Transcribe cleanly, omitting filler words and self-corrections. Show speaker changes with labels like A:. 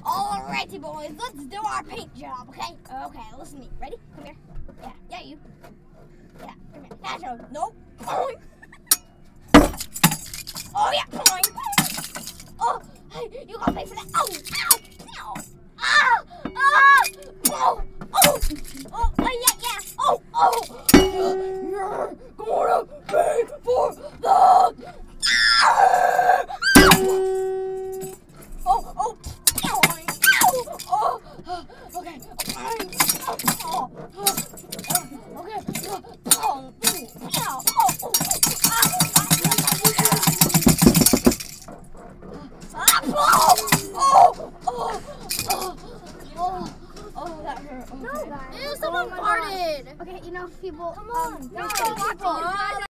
A: Alrighty, boys, let's do our paint job, okay? Okay, listen to me. Ready? Come here. Yeah, you. Yeah, come here. Nacho, nope. Point. Oh, yeah, point. Oh, hey, you gotta pay for that. Oh, ow, ow. Ah, ah, oh, oh, oh, yeah. Oh, you're gonna pay for that. Okay. That hurt.
B: No, guys. Ew, someone farted.
A: Okay, enough people.
B: Come on.
A: No, people.